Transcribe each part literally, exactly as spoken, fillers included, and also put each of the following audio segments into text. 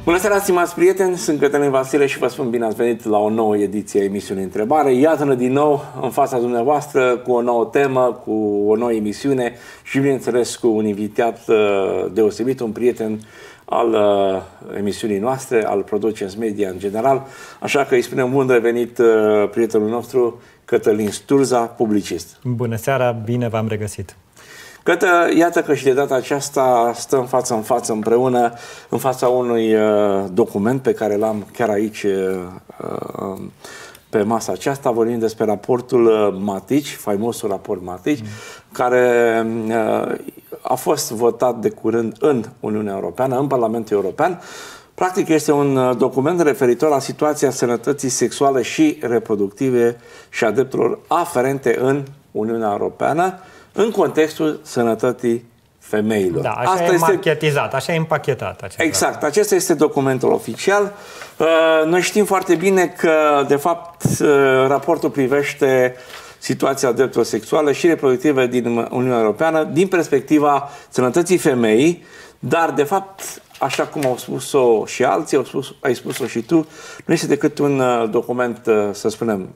Bună seara, stimați prieteni, sunt Cătălin Vasile și vă spun bine ați venit la o nouă ediție a emisiunii Întrebare. Iată-ne din nou în fața dumneavoastră cu o nouă temă, cu o nouă emisiune și, bineînțeles, cu un invitat deosebit, un prieten al emisiunii noastre, al Productions Media în general. Așa că îi spunem bun revenit prietenul nostru, Cătălin Sturza, publicist. Bună seara, bine v-am regăsit. Cătă, iată că și de data aceasta stăm față în față împreună, în fața unui uh, document pe care l-am chiar aici uh, pe masa aceasta. Vorbim despre raportul uh, Matici, faimosul raport Matici, mm. care uh, a fost votat de curând în Uniunea Europeană, în Parlamentul European. Practic este un document referitor la situația sănătății sexuale și reproductive și a drepturilor aferente în Uniunea Europeană, în contextul sănătății femeilor. Da, așa Asta e este marketizat, așa e împachetat. Exact, raport. Acesta este documentul oficial. Noi știm foarte bine că, de fapt, raportul privește situația drepturilor sexuale și reproductive din Uniunea Europeană din perspectiva sănătății femeii, dar, de fapt, așa cum au spus-o și alții, au spus, ai spus-o și tu, nu este decât un document, să spunem,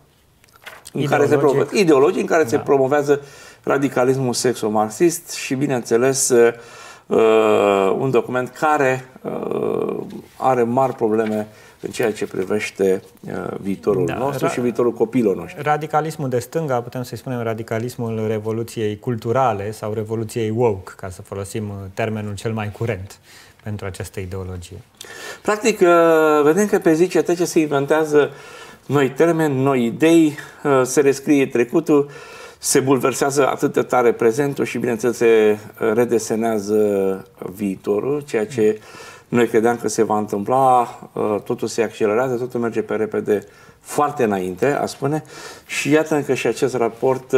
în care se promovează, ideologic, în care da. se promovează radicalismul sexo-marxist și, bineînțeles, uh, un document care uh, are mari probleme în ceea ce privește uh, viitorul da, nostru și viitorul copiilor noștri. Radicalismul de stânga, putem să-i spunem radicalismul revoluției culturale sau revoluției woke, ca să folosim termenul cel mai curent pentru această ideologie. Practic, uh, vedem că pe zi ce trece se inventează noi termeni, noi idei, se rescrie trecutul, se bulversează atât de tare prezentul și, bineînțeles, se redesenează viitorul, ceea ce noi credeam că se va întâmpla, totul se accelerează, totul merge pe repede foarte înainte, a spune, și iată că și acest raport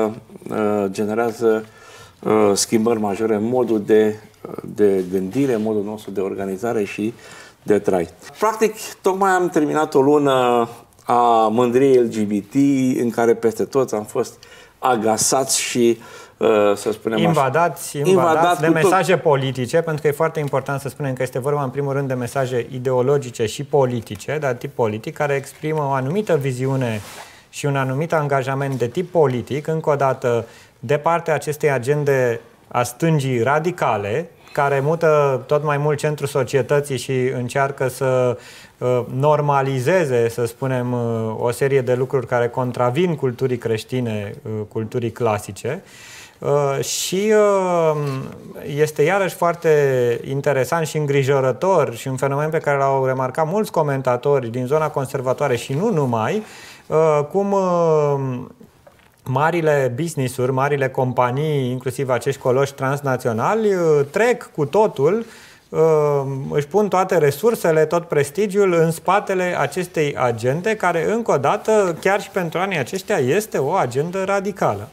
generează schimbări majore în modul de, de gândire, în modul nostru de organizare și de trai. Practic, tocmai am terminat o lună a mândriei L G B T, în care peste toți am fost agasați și, uh, să spunem invadați, așa, invadați, invadați de mesaje politice, pentru că e foarte important să spunem că este vorba în primul rând de mesaje ideologice și politice, dar tip politic, care exprimă o anumită viziune și un anumit angajament de tip politic, încă o dată, de partea acestei agende a stângii radicale, care mută tot mai mult centrul societății și încearcă să uh, normalizeze, să spunem, uh, o serie de lucruri care contravin culturii creștine, uh, culturii clasice. Uh, și uh, este iarăși foarte interesant și îngrijorător și un fenomen pe care l-au remarcat mulți comentatori din zona conservatoare și nu numai, uh, cum uh, marile business-uri, marile companii, inclusiv acești coloși transnaționali, trec cu totul, își pun toate resursele, tot prestigiul în spatele acestei agende, care, încă o dată, chiar și pentru anii aceștia, este o agendă radicală.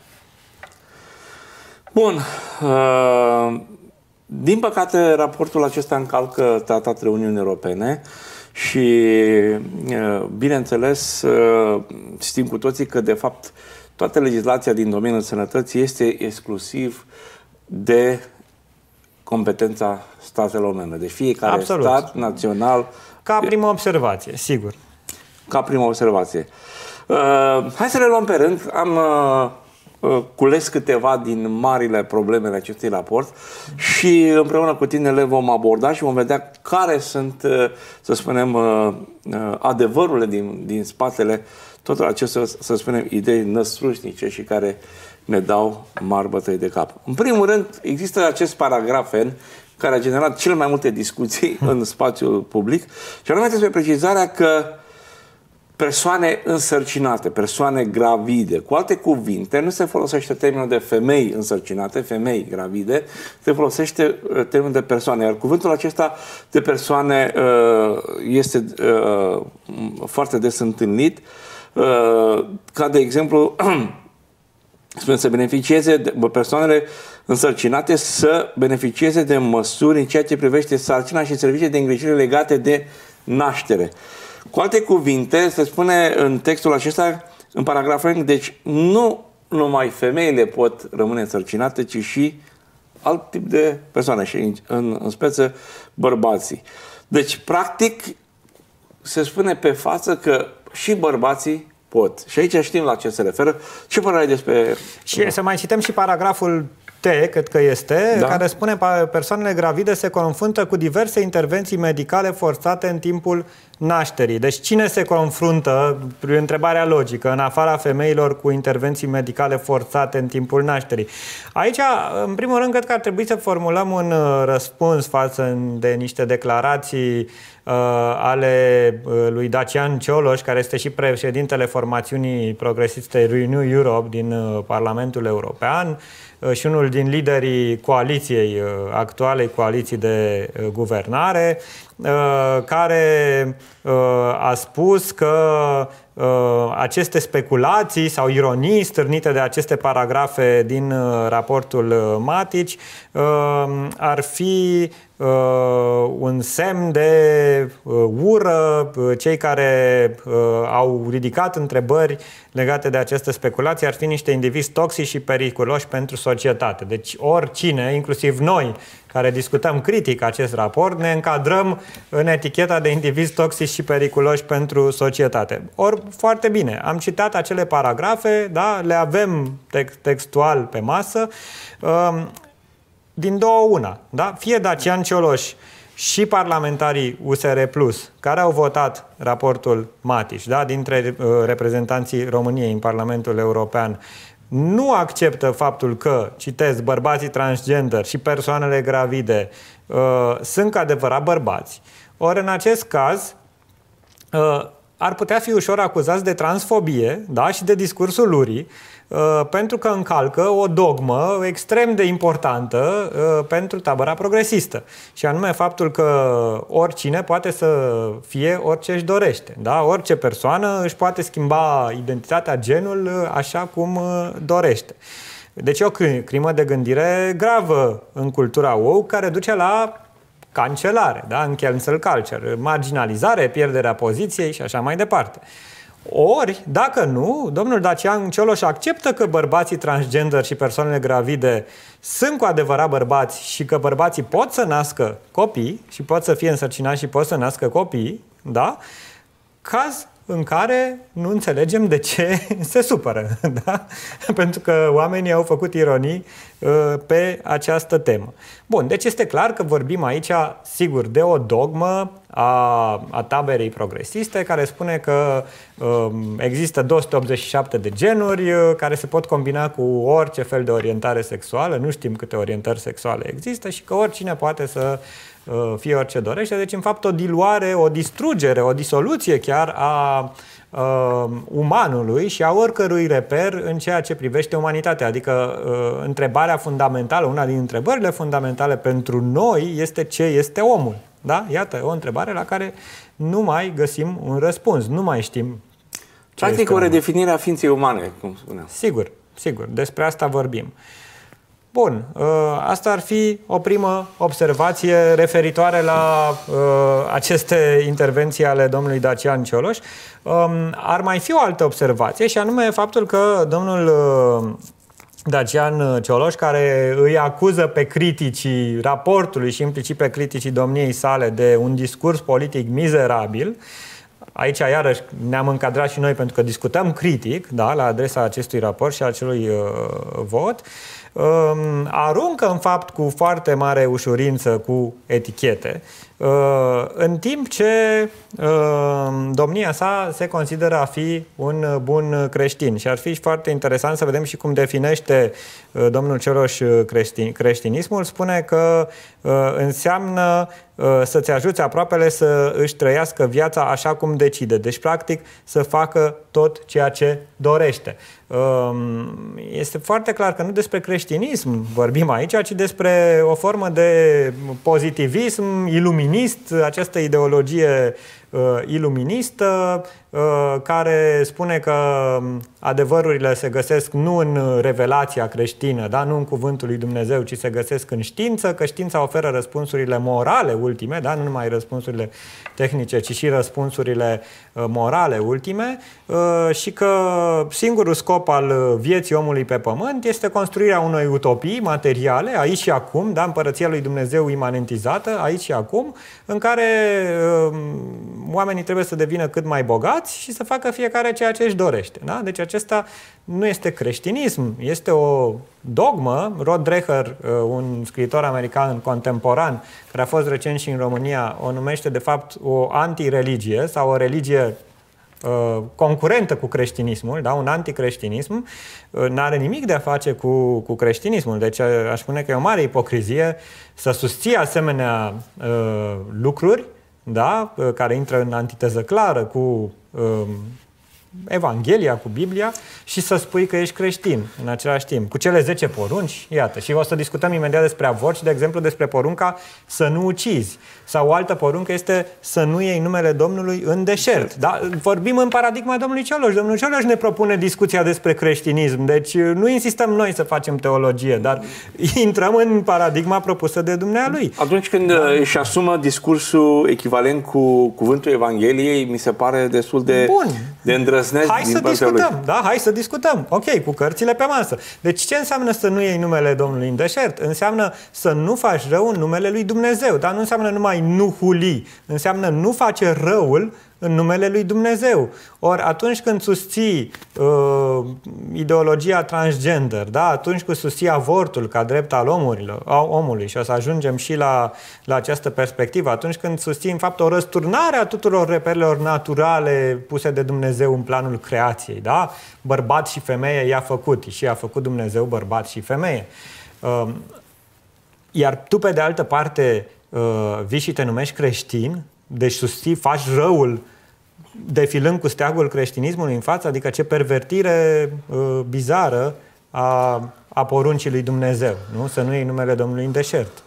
Bun. Din păcate, raportul acesta încalcă tratatele Uniunii Europene și, bineînțeles, știm cu toții că, de fapt, toată legislația din domeniul sănătății este exclusiv de competența statelor membre. Deci fiecare Absolut. stat național... Ca primă observație, sigur. Ca primă observație. Uh, hai să le luăm pe rând. Am uh, cules câteva din marile problemele acestui raport și împreună cu tine le vom aborda și vom vedea care sunt, uh, să spunem, uh, uh, adevărurile din, din spatele totul acestea, să spunem, idei năstrușnice și care ne dau mari bătăi de cap. În primul rând, există acest paragraf N care a generat cel mai multe discuții în spațiul public și anume despre precizarea că persoane însărcinate, persoane gravide, cu alte cuvinte, nu se folosește termenul de femei însărcinate, femei gravide, se folosește termenul de persoane. Iar cuvântul acesta de persoane este foarte des întâlnit, ca de exemplu să beneficieze de, persoanele însărcinate să beneficieze de măsuri în ceea ce privește sarcina și servicii de îngrijire legate de naștere. Cu alte cuvinte, se spune în textul acesta, în paragraful, deci nu numai femeile pot rămâne însărcinate, ci și alt tip de persoane și în, în speță bărbații. Deci, practic, se spune pe față că și bărbații pot. Și aici știm la ce se referă. Ce părere ai despre... Și să mai cităm și paragraful T, cred că este, da? Care spune că persoanele gravide se confruntă cu diverse intervenții medicale forțate în timpul nașterii. Deci cine se confruntă, întrebarea logică, în afara femeilor cu intervenții medicale forțate în timpul nașterii? Aici, în primul rând, cred că ar trebui să formulăm un răspuns față de niște declarații uh, ale lui Dacian Cioloș, care este și președintele formațiunii progresiste Renew Europe din uh, Parlamentul European, și unul din liderii coaliției, actualei coaliții de guvernare, care a spus că aceste speculații sau ironii stârnite de aceste paragrafe din raportul Matici ar fi un semn de ură. Cei care au ridicat întrebări legate de aceste speculații ar fi niște indivizi toxici și periculoși pentru societate. Deci oricine, inclusiv noi, care discutăm critic acest raport, ne încadrăm în eticheta de indivizi toxici și periculoși pentru societate. Ori, foarte bine, am citat acele paragrafe, da, le avem text textual pe masă, din două una, da? Fie Dacian Cioloș și parlamentarii U S R Plus, care au votat raportul Matici, da, dintre uh, reprezentanții României în Parlamentul European, nu acceptă faptul că, citez, bărbații transgender și persoanele gravide uh, sunt cu adevărat bărbați. Ori în acest caz uh, ar putea fi ușor acuzați de transfobie, da, și de discursul lurii, uh, pentru că încalcă o dogmă extrem de importantă uh, pentru tabăra progresistă. Și anume faptul că oricine poate să fie orice își dorește. Da? Orice persoană își poate schimba identitatea, genul, așa cum uh, dorește. Deci e o crimă de gândire gravă în cultura woke, care duce la cancelare, da? În cancel culture, marginalizare, pierderea poziției și așa mai departe. Ori, dacă nu, domnul Dacian Cioloș acceptă că bărbații transgender și persoanele gravide sunt cu adevărat bărbați și că bărbații pot să nască copii și pot să fie însărcinați și pot să nască copii, da? Caz în care nu înțelegem de ce se supără, da? Pentru că oamenii au făcut ironii uh, pe această temă. Bun, deci este clar că vorbim aici, sigur, de o dogmă a, a taberei progresiste, care spune că uh, există două sute optzeci și șapte de genuri uh, care se pot combina cu orice fel de orientare sexuală, nu știm câte orientări sexuale există și că oricine poate să fie orice dorește. Deci, în fapt, o diluare, o distrugere, o disoluție chiar a uh, umanului și a oricărui reper în ceea ce privește umanitatea. Adică, uh, întrebarea fundamentală, una din întrebările fundamentale pentru noi este ce este omul. Da? Iată, o întrebare la care nu mai găsim un răspuns. Nu mai știm ce Practic, este o omul. redefinire a ființei umane, cum spuneam. Sigur, sigur. Despre asta vorbim. Bun, asta ar fi o primă observație referitoare la uh, aceste intervenții ale domnului Dacian Cioloș. Um, ar mai fi o altă observație și anume faptul că domnul uh, Dacian Cioloș, care îi acuză pe criticii raportului și implicit pe criticii domniei sale de un discurs politic mizerabil, aici iarăși ne-am încadrat și noi pentru că discutăm critic, da, la adresa acestui raport și a acelui uh, vot, aruncă în fapt cu foarte mare ușurință cu etichete, în timp ce domnia sa se consideră a fi un bun creștin. Și ar fi foarte interesant să vedem și cum definește domnul Cioloș creștin, creștinismul. Spune că înseamnă să-ți ajuți aproapele să își trăiască viața așa cum decide. Deci, practic, să facă tot ceea ce dorește. Este foarte clar că nu despre creștinism vorbim aici, ci despre o formă de pozitivism iluminist, această ideologie uh, iluministă uh, care spune că adevărurile se găsesc nu în revelația creștină, da? Nu în cuvântul lui Dumnezeu, ci se găsesc în știință, că știința oferă răspunsurile morale ultime, da? Nu numai răspunsurile tehnice, ci și răspunsurile uh, morale ultime uh, și că singurul scop al vieții omului pe pământ este construirea unei utopii materiale, aici și acum, da? Împărăția lui Dumnezeu imanentizată, aici și acum, în care uh, oamenii trebuie să devină cât mai bogați și să facă fiecare ceea ce își dorește. Da? Deci acesta nu este creștinism, este o dogmă. Rod Dreher, un scriitor american contemporan, care a fost recent și în România, o numește de fapt o antireligie sau o religie uh, concurentă cu creștinismul, da? Un anticreștinism, uh, n-are nimic de a face cu, cu creștinismul. Deci aș spune că e o mare ipocrizie să susții asemenea uh, lucruri, da? Uh, care intră în antiteză clară cu uh, Evanghelia, cu Biblia și să spui că ești creștin în același timp. Cu cele zece porunci, iată. Și o să discutăm imediat despre avort și, de exemplu, despre porunca să nu ucizi. Sau o altă poruncă este să nu iei numele Domnului în deșert. Da? Vorbim în paradigma domnului Cioloș. Domnul Cioloș ne propune discuția despre creștinism. Deci nu insistăm noi să facem teologie, dar intrăm în paradigma propusă de dumnealui. Atunci când da. își asumă discursul echivalent cu cuvântul Evangheliei, mi se pare destul de, Bun. de îndrăznit. Hai să discutăm, da? Hai să discutăm. Ok, cu cărțile pe masă. Deci ce înseamnă să nu iei numele Domnului în deșert? Înseamnă să nu faci rău în numele lui Dumnezeu, dar nu înseamnă numai nu huli. Înseamnă nu face răul în numele lui Dumnezeu. Ori atunci când susții uh, ideologia transgender, da? Atunci când susții avortul ca drept al omurilor, a omului, și o să ajungem și la, la această perspectivă, atunci când susții în fapt o răsturnare a tuturor reperelor naturale puse de Dumnezeu în planul creației, da? Bărbat și femeie i-a făcut și i-a făcut Dumnezeu bărbat și femeie. Uh, iar tu pe de altă parte uh, vii și te numești creștin, deci susții, faci răul defilând cu steagul creștinismului în față, adică ce pervertire uh, bizară a, a poruncii lui Dumnezeu, nu? Să nu iei numele Domnului în deșert.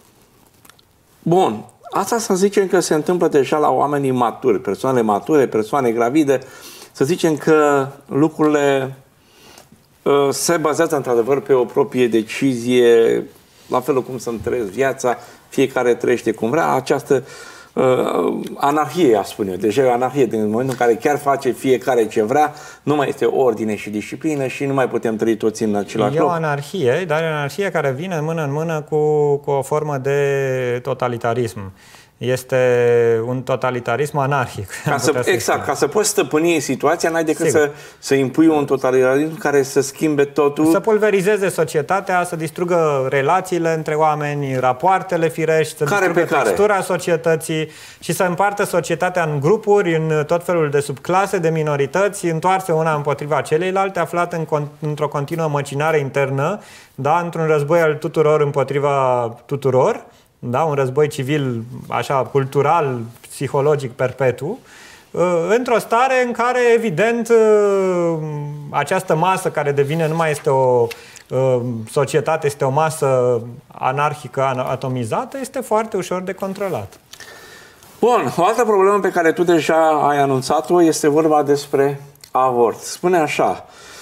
Bun. Asta să zicem că se întâmplă deja la oamenii maturi, persoane mature, persoane gravide. Să zicem că lucrurile uh, se bazează într-adevăr pe o proprie decizie, la felul cum să-mi trăiesc viața, fiecare trăiește cum vrea. Această uh, anarhie, aș spune eu, deja e o anarhie, din momentul în care chiar face fiecare ce vrea, nu mai este ordine și disciplină și nu mai putem trăi toți în același loc. E o anarhie, dar e o anarhie care vine mână în mână cu, cu o formă de totalitarism. Este un totalitarism anarhic. Ca să, exact, ca să poți stăpâni situația, n-ai decât să, să impui un totalitarism care să schimbe totul. Să pulverizeze societatea, să distrugă relațiile între oameni, rapoartele firești, să care distrugă textura societății și să împartă societatea în grupuri, în tot felul de subclase, de minorități, întoarse una împotriva celeilalte, aflată în, într-o continuă măcinare internă, da? Într-un război al tuturor împotriva tuturor. Da? Un război civil, așa, cultural, psihologic, perpetu, într-o stare în care, evident, această masă care devine, nu mai este o societate, este o masă anarhică, atomizată, este foarte ușor de controlat. Bun, o altă problemă pe care tu deja ai anunțat-o este vorba despre avort. Spune așa,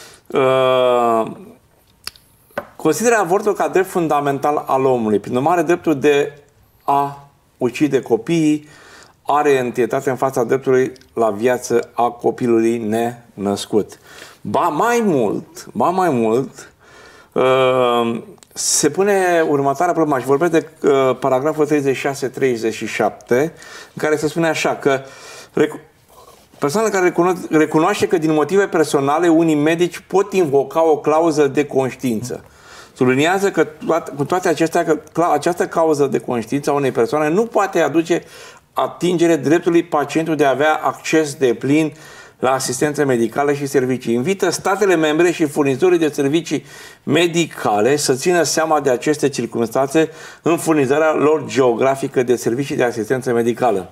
uh, consideră avortul ca drept fundamental al omului. Prin urmare, dreptul de a ucide copiii are întâietate în fața dreptului la viață a copilului nenăscut. Ba mai mult, ba mai mult, uh, se pune următoarea problemă. Și vorbesc de uh, paragraful treizeci și șase treizeci și șapte, în care se spune așa că persoana care recuno- recunoaște că din motive personale unii medici pot invoca o clauză de conștiință. Subliniază că toate, cu toate acestea, că această cauză de conștiință a unei persoane nu poate aduce atingere dreptului pacientului de a avea acces deplin la asistență medicală și servicii. Invită statele membre și furnizorii de servicii medicale să țină seama de aceste circunstanțe în furnizarea lor geografică de servicii de asistență medicală.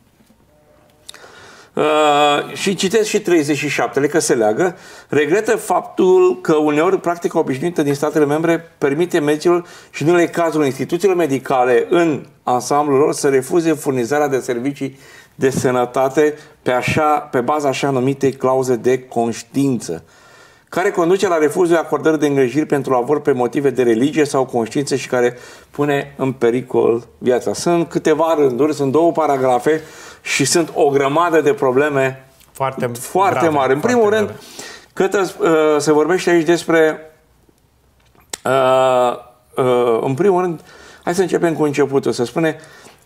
Uh, și citesc și treizeci și șapte, că se leagă, regretă faptul că uneori practica obișnuită din statele membre permite medicilor și în unele cazuri instituțiilor medicale în ansamblul lor să refuze furnizarea de servicii de sănătate pe, așa, pe baza așa numitei clauze de conștiință, care conduce la refuzul acordării de îngrijiri pentru avort pe motive de religie sau conștiință și care pune în pericol viața. Sunt câteva rânduri, sunt două paragrafe și sunt o grămadă de probleme foarte, foarte grave, mari. În primul rând, cât uh, se vorbește aici despre uh, uh, în primul rând, hai să începem cu începutul. Se spune,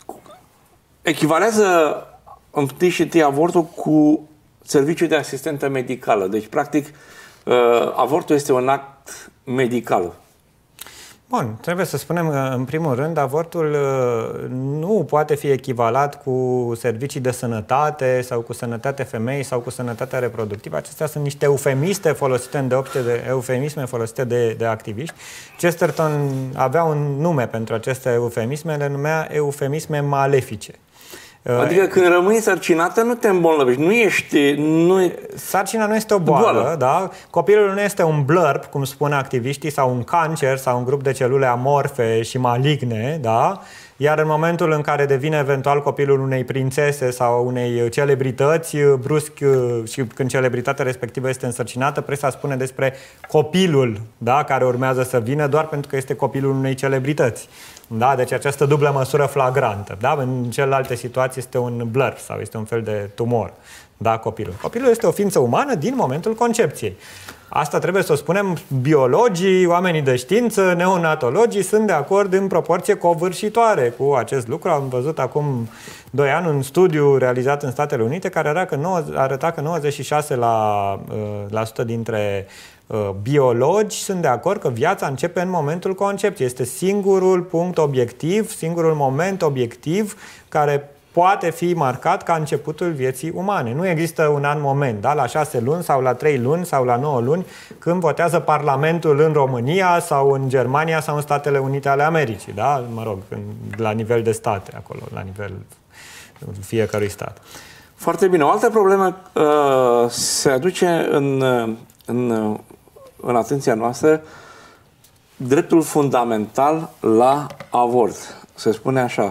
echivalează întâi și întâi avortul cu serviciul de asistentă medicală. Deci, practic, uh, avortul este un act medical. Bun, trebuie să spunem că, în primul rând, avortul nu poate fi echivalat cu servicii de sănătate sau cu sănătatea femeii sau cu sănătatea reproductivă. Acestea sunt niște eufemisme folosite în deopște de, eufemisme folosite de, de activiști. Chesterton avea un nume pentru aceste eufemisme, le numea eufemisme malefice. Adică când rămâi însărcinată, nu te îmbolnăvești, nu ești... Nu... Sarcina nu este o boală, boală. Da? Copilul nu este un blurb, cum spun activiștii, sau un cancer, sau un grup de celule amorfe și maligne, da? Iar în momentul în care devine eventual copilul unei prințese sau unei celebrități, brusc, și când celebritatea respectivă este însărcinată, presa spune despre copilul, da? Care urmează să vină doar pentru că este copilul unei celebrități. Da? Deci această dublă măsură flagrantă. Da? În celelalte situații este un blur sau este un fel de tumor. Da, copilul. Copilul este o ființă umană din momentul concepției. Asta trebuie să o spunem, biologii, oamenii de știință, neonatologii sunt de acord în proporție covârșitoare cu acest lucru. Am văzut acum doi ani un studiu realizat în Statele Unite care arăta că, arăta că nouăzeci și șase la sută dintre biologi sunt de acord că viața începe în momentul concepției. Este singurul punct obiectiv, singurul moment obiectiv care poate fi marcat ca începutul vieții umane. Nu există un an moment, da? La șase luni sau la trei luni sau la nouă luni, când votează Parlamentul în România sau în Germania sau în Statele Unite ale Americii, da? Mă rog, la nivel de state, acolo, la nivel fiecărui stat. Foarte bine. O altă problemă uh, se aduce în, în, în atenția noastră, dreptul fundamental la avort. Se spune așa.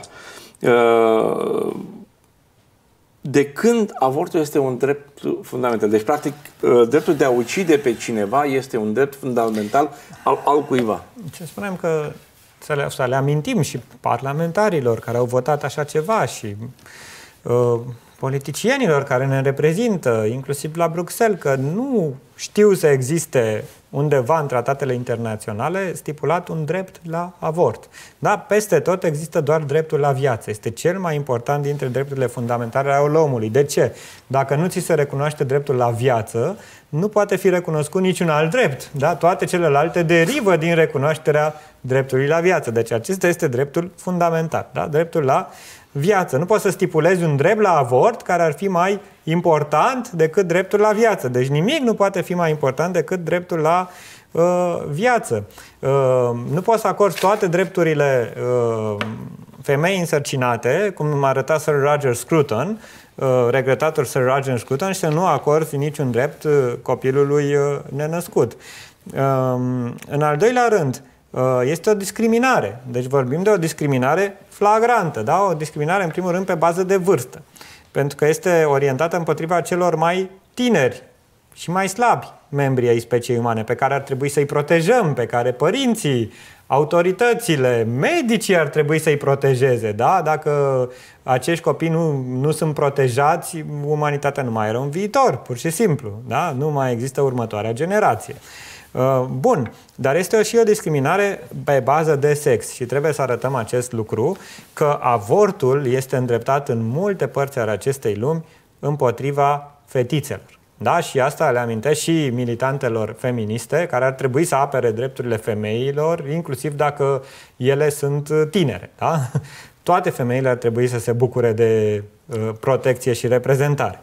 De când avortul este un drept fundamental? Deci, practic, dreptul de a ucide pe cineva este un drept fundamental al, al cuiva. Ce spunem că să le, să le amintim și parlamentarilor care au votat așa ceva și uh, politicienilor care ne reprezintă, inclusiv la Bruxelles, că nu știu să existe undeva în tratatele internaționale stipulat un drept la avort. Da? Peste tot există doar dreptul la viață. Este cel mai important dintre drepturile fundamentale ale omului. De ce? Dacă nu ți se recunoaște dreptul la viață, nu poate fi recunoscut niciun alt drept. Da? Toate celelalte derivă din recunoașterea dreptului la viață. Deci acesta este dreptul fundamental. Da? Dreptul la viață. Nu poți să stipulezi un drept la avort care ar fi mai important decât dreptul la viață. Deci nimic nu poate fi mai important decât dreptul la uh, viață. Uh, nu poți să acorzi toate drepturile uh, femeii însărcinate, cum arăta Sir Roger Scruton, uh, regretatul Sir Roger Scruton, și să nu acorzi niciun drept uh, copilului uh, nenăscut. Uh, în al doilea rând, este o discriminare. Deci vorbim de o discriminare flagrantă, da? O discriminare, în primul rând, pe bază de vârstă. Pentru că este orientată împotriva celor mai tineri și mai slabi membri ai speciei umane, pe care ar trebui să-i protejăm, pe care părinții, autoritățile, medicii ar trebui să-i protejeze. Da? Dacă acești copii nu, nu sunt protejați, umanitatea nu mai are un viitor, pur și simplu. Da? Nu mai există următoarea generație. Bun, dar este și o discriminare pe bază de sex și trebuie să arătăm acest lucru, că avortul este îndreptat în multe părți ale acestei lumi împotriva fetițelor. Da? Și asta le amintesc și militantelor feministe care ar trebui să apere drepturile femeilor, inclusiv dacă ele sunt tinere. Da? Toate femeile ar trebui să se bucure de uh, protecție și reprezentare.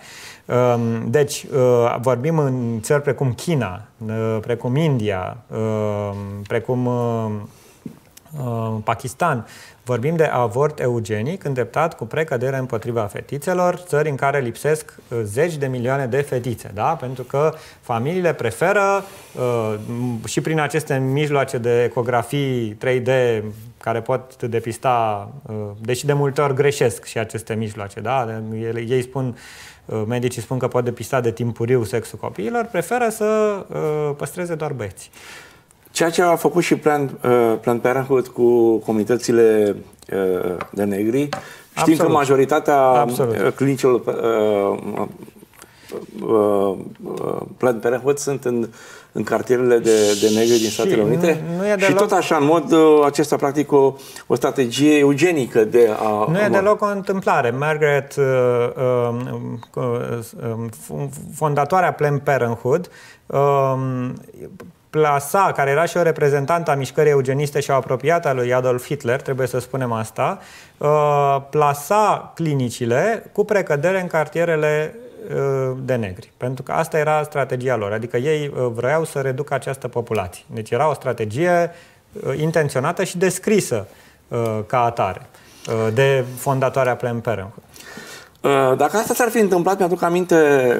Deci, vorbim în țări precum China, precum India, precum în Pakistan. Vorbim de avort eugenic îndreptat cu precădere împotriva fetițelor, țări în care lipsesc zeci de milioane de fetițe, da? Pentru că familiile preferă și prin aceste mijloace de ecografii trei D care pot depista, deși de multe ori greșesc și aceste mijloace, da? Ei spun, medicii spun că pot depista de timpuriu sexul copiilor, preferă să păstreze doar băieți. Ceea ce a făcut și Planned, uh, Planned Parenthood cu comunitățile uh, de negri, știm Absolut. că majoritatea Absolut. clinicilor uh, uh, uh, Planned Parenthood sunt în, în cartierele de, de negri din Statele Unite nu, nu e deloc... și tot așa, în mod uh, acesta, practic, o, o strategie eugenică de a... Nu e deloc o întâmplare. Margaret, uh, uh, uh, fondatoarea Planned Parenthood, uh, plasa, care era și o reprezentantă a mișcării eugeniste și o apropiată a lui Adolf Hitler, trebuie să spunem asta, plasa clinicile cu precădere în cartierele de negri. Pentru că asta era strategia lor. Adică ei vreau să reducă această populație. Deci era o strategie intenționată și descrisă ca atare de fondatoarea Planned Parenthood. Dacă asta s-ar fi întâmplat, mi-aduc aminte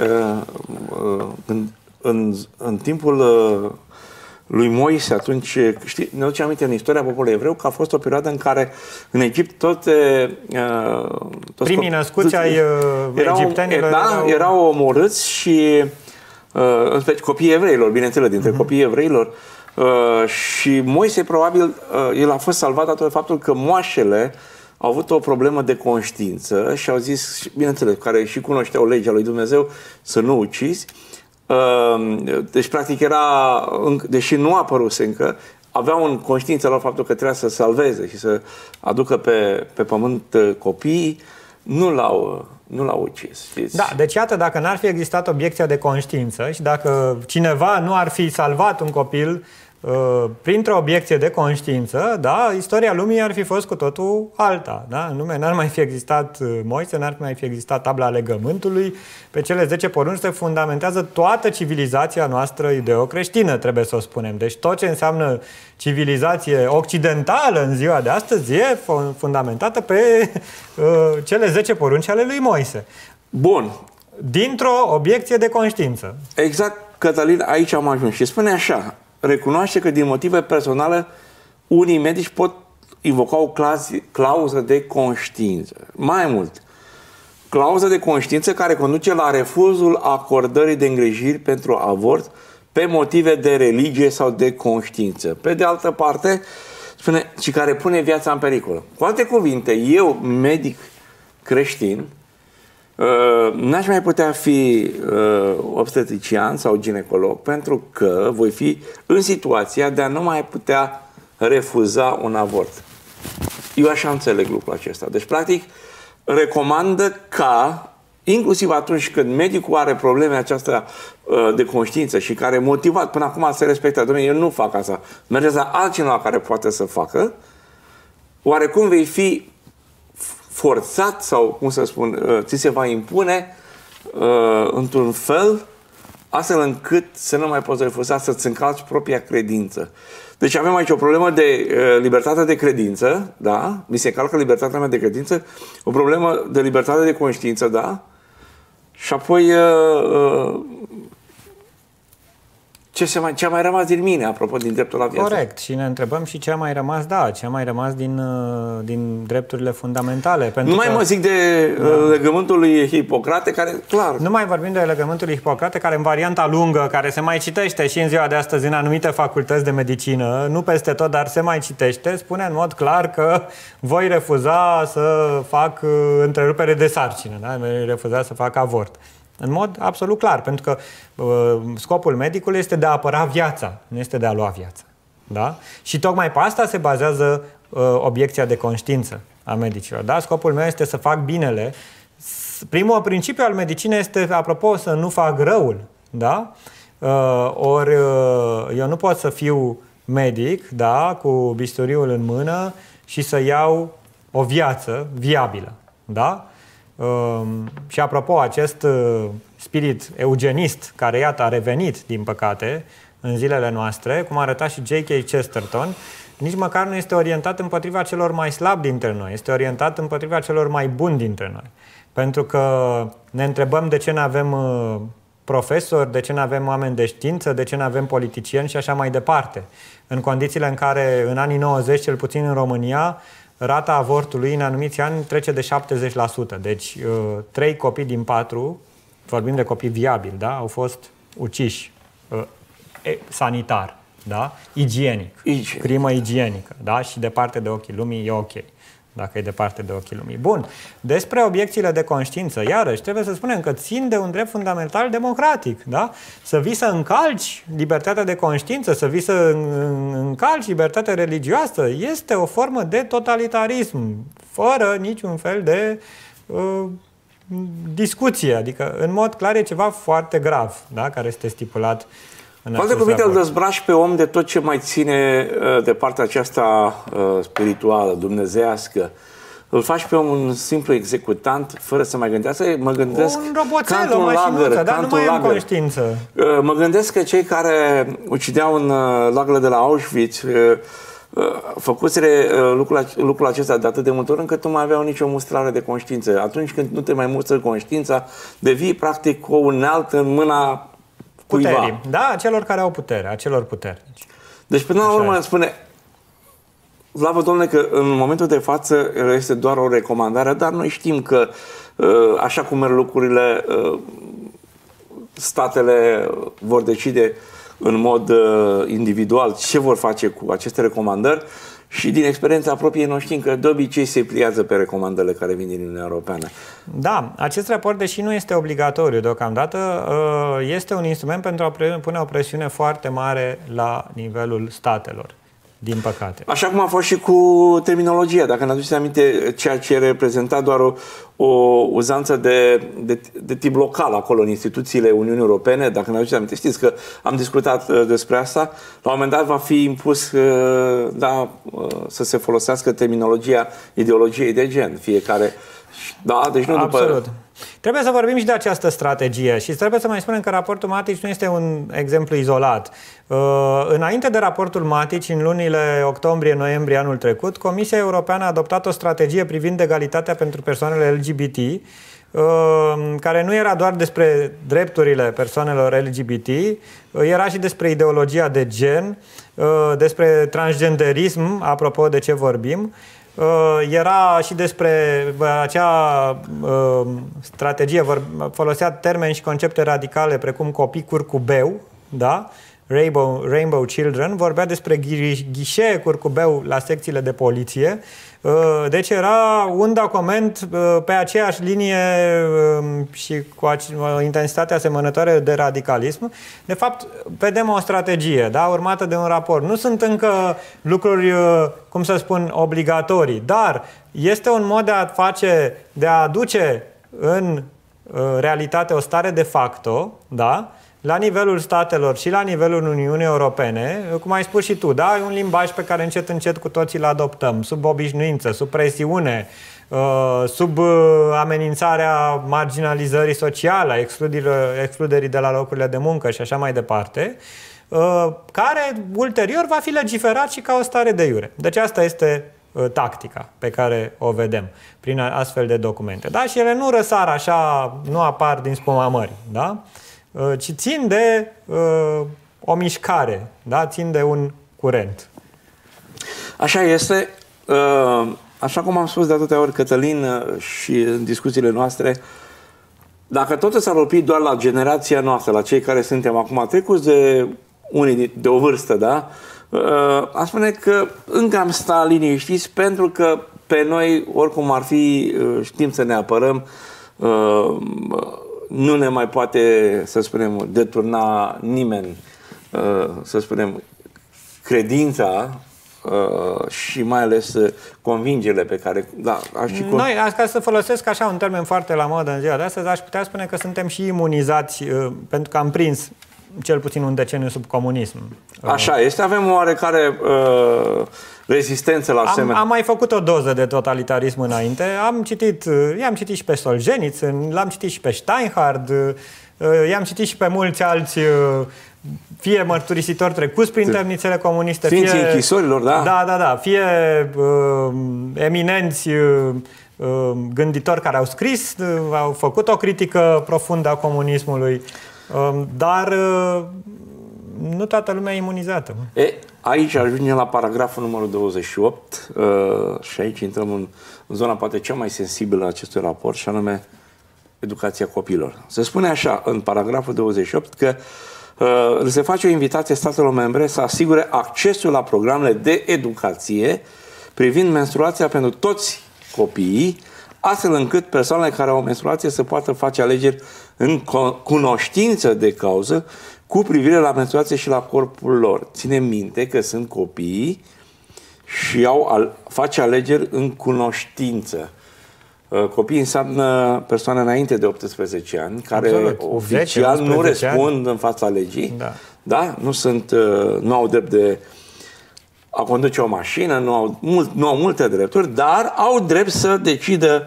în, în, în timpul lui Moise, atunci, știi, ne duce aminte în istoria poporului evreu că a fost o perioadă în care în Egipt toate... Uh, Primii născuți ai uh, egiptenilor da, erau... erau omorâți și uh, copiii evreilor, bineînțeles, dintre uh-huh. copiii evreilor. Uh, și Moise, probabil, uh, el a fost salvat datorită faptul că moașele au avut o problemă de conștiință și au zis, bineînțeles, care și cunoșteau legea lui Dumnezeu, să nu ucizi. Deci, practic, era, deși nu a apărut încă, aveau în conștiința lor faptul că trebuia să salveze și să aducă pe, pe pământ copiii, nu l-au nu l-au ucis. Știți? Da, deci iată, dacă n-ar fi existat obiecția de conștiință și dacă cineva nu ar fi salvat un copil uh, printr-o obiecție de conștiință, da, istoria lumii ar fi fost cu totul alta. Da? În lume n-ar mai fi existat Moise, n-ar mai fi existat tabla legământului. Pe cele zece porunci se fundamentează toată civilizația noastră ideo-creștină, trebuie să o spunem. Deci tot ce înseamnă civilizație occidentală în ziua de astăzi e fundamentată pe uh, cele zece porunci ale lui Moise. Bun. Dintr-o obiecție de conștiință. Exact, Cătălin, aici am ajuns. Și spune așa, recunoaște că din motive personale unii medici pot invoca o clauză de conștiință. Mai mult, clauză de conștiință care conduce la refuzul acordării de îngrijiri pentru avort pe motive de religie sau de conștiință. Pe de altă parte, spune, și care pune viața în pericol. Cu alte cuvinte, eu, medic creștin, n-aș mai putea fi obstetrician sau ginecolog pentru că voi fi în situația de a nu mai putea refuza un avort. Eu așa înțeleg lucrul acesta. Deci, practic, recomandă ca, inclusiv atunci când medicul are probleme aceasta de conștiință și care e motivat, până acum se respectă, domnule, eu nu fac asta, mergeți la altcineva care poate să facă, oarecum vei fi forțat sau, cum să spun, ți se va impune într-un fel astfel încât să nu mai poți refuza să-ți încalci propria credință. Deci avem aici o problemă de uh, libertate de credință, da? Mi se încalcă libertatea mea de credință, o problemă de libertate de conștiință, da? Și apoi uh, uh, ce, se mai, ce a mai rămas din mine, apropo, din dreptul la viață. Corect. Și ne întrebăm și ce a mai rămas, da, ce a mai rămas din, din drepturile fundamentale. Pentru nu mai că, mă zic de da. legământul lui Hipocrate, care, clar... Nu mai vorbim de legământul lui Hipocrate, care în varianta lungă, care se mai citește și în ziua de astăzi în anumite facultăți de medicină, nu peste tot, dar se mai citește, spune în mod clar că voi refuza să fac întrerupere de sarcină, da? Voi refuza să fac avort. În mod absolut clar, pentru că uh, scopul medicului este de a apăra viața, nu este de a lua viața. Da? Și tocmai pe asta se bazează uh, obiecția de conștiință a medicilor. Da? Scopul meu este să fac binele. Primul principiu al medicinei este, apropo, să nu fac răul. Da? Uh, ori uh, eu nu pot să fiu medic, da, cu bisturiul în mână și să iau o viață viabilă. Da? Uh, și apropo, acest uh, spirit eugenist care, iată, a revenit, din păcate, în zilele noastre, cum a arătat și J K Chesterton, nici măcar nu este orientat împotriva celor mai slabi dintre noi, este orientat împotriva celor mai buni dintre noi. Pentru că ne întrebăm de ce nu avem profesori, de ce nu avem oameni de știință, de ce nu avem politicieni și așa mai departe. În condițiile în care în anii nouăzeci, cel puțin în România, rata avortului în anumiți ani trece de șaptezeci la sută. Deci trei copii din patru, vorbim de copii viabili, da, au fost uciși sanitar, da, igienic, Igienic. crimă igienică, da, și departe de ochii lumii e ok. Dacă e departe de ochii lumii. Bun. Despre obiecțiile de conștiință, iarăși, trebuie să spunem că țin de un drept fundamental democratic, da? Să vii să încalci libertatea de conștiință, să vii să încalci libertatea religioasă, este o formă de totalitarism, fără niciun fel de uh, discuție. Adică, în mod clar, e ceva foarte grav, da? Care este stipulat. Cu alte cuvinte, îl dezbraci pe om de tot ce mai ține de partea aceasta spirituală, dumnezeiască. Îl faci pe om un simplu executant, fără să mai gândească. Mă gândesc un roboțel, o mașinuță, dar nu mai am conștiință. Mă gândesc că cei care ucideau în lagările de la Auschwitz făcuseră lucrul, lucrul acesta de atât de multe ori încât nu mai aveau nicio mustrare de conștiință. Atunci când nu te mai mustră conștiința, devii practic o unealtă în mâna puterii. Da, a celor care au putere, a celor puternici. Deci, până la urmă, spune, slavă Domnule că în momentul de față este doar o recomandare, dar noi știm că, așa cum merg lucrurile, statele vor decide în mod individual ce vor face cu aceste recomandări și din experiența proprie noi știm că de obicei se pliază pe recomandările care vin din Uniunea Europeană. Da, acest raport, deși nu este obligatoriu deocamdată, este un instrument pentru a pune o presiune foarte mare la nivelul statelor, din păcate. Așa cum a fost și cu terminologia, dacă ne aduceți aminte, ceea ce reprezenta doar o, o uzanță de, de, de tip local acolo în instituțiile Uniunii Europene, dacă ne aduceți aminte, știți că am discutat uh, despre asta, la un moment dat va fi impus uh, da, uh, să se folosească terminologia ideologiei de gen, fiecare. Da, deci nu Absolut. După... Trebuie să vorbim și de această strategie și trebuie să mai spunem că raportul Matici nu este un exemplu izolat. Uh, înainte de raportul Matici, în lunile octombrie-noiembrie anul trecut, Comisia Europeană a adoptat o strategie privind egalitatea pentru persoanele L G B T, uh, care nu era doar despre drepturile persoanelor L G B T, uh, era și despre ideologia de gen, uh, despre transgenderism, apropo de ce vorbim. Era și despre acea uh, strategie, folosea termeni și concepte radicale precum copii curcubeu, da? Rainbow, Rainbow Children, vorbea despre ghișee curcubeu la secțiile de poliție. Uh, deci era un document uh, pe aceeași linie uh, și cu o intensitate asemănătoare de radicalism. De fapt, vedem o strategie, da? Urmată de un raport. Nu sunt încă lucruri, uh, cum să spun, obligatorii, dar este un mod de a face, de a aduce în uh, realitate o stare de facto, da? La nivelul statelor și la nivelul Uniunii Europene, cum ai spus și tu, da, e un limbaj pe care încet, încet cu toții îl adoptăm, sub obișnuință, sub presiune, sub amenințarea marginalizării sociale, excluderii de la locurile de muncă și așa mai departe, care ulterior va fi legiferat și ca o stare de iure. Deci asta este tactica pe care o vedem prin astfel de documente. Da? Și ele nu răsar așa, nu apar din spuma mării, da? Ci țin de uh, o mișcare, da? Țin de un curent. Așa este. Uh, așa cum am spus de atâtea ori, Cătălin, uh, și în discuțiile noastre, dacă totul s-ar opri doar la generația noastră, la cei care suntem acum trecuți de unii de o vârstă, da? Uh, aș spune că încă am sta liniștiți pentru că pe noi, oricum ar fi, uh, știm să ne apărăm, uh, nu ne mai poate, să spunem, deturna nimeni, să spunem, credința și mai ales convingerile pe care... Da, aș și Noi, ca să folosesc așa un termen foarte la modă în ziua de astăzi, aș putea spune că suntem și imunizați pentru că am prins cel puțin un deceniu sub comunism. Așa este, avem o oarecare uh, rezistență la asemenea. Am, am mai făcut o doză de totalitarism înainte. Am citit, i-am citit și pe Solzhenitsyn, l-am citit și pe Steinhard, i-am citit și pe mulți alți fie mărturisitori trecuți prin temnițele comuniste, Sfinții fie închisorilor, da? Da, da, da, fie uh, eminenți uh, gânditori care au scris, uh, au făcut o critică profundă a comunismului, uh, dar uh, nu toată lumea e imunizată. E, aici ajungem la paragraful numărul douăzeci și opt uh, și aici intrăm în, în zona poate cea mai sensibilă a acestui raport, și anume educația copilor. Se spune așa în paragraful douăzeci și opt că uh, se face o invitație statelor membre să asigure accesul la programele de educație privind menstruația pentru toți copiii, astfel încât persoanele care au menstruație să poată face alegeri în cunoștință de cauză cu privire la menstruație și la corpul lor. Ține minte că sunt copii și au al, face alegeri în cunoștință. Copiii înseamnă persoane înainte de optsprezece ani, care Absolut. oficial zece, nu răspund ani. în fața legii, da. Da? Nu, sunt, nu au drept de a conduce o mașină, nu au, mult, nu au multe drepturi, dar au drept să decidă